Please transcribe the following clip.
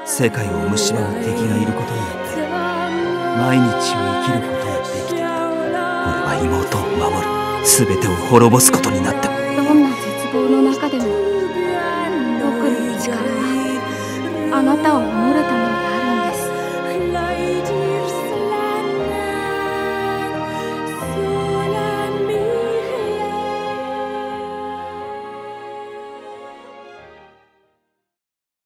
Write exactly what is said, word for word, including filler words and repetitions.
世界を蝕む敵がいることによって毎日を生きることができていた。俺は妹を守る、全てを滅ぼすことになった。 どんな絶望の中でも僕の力はあなたを守る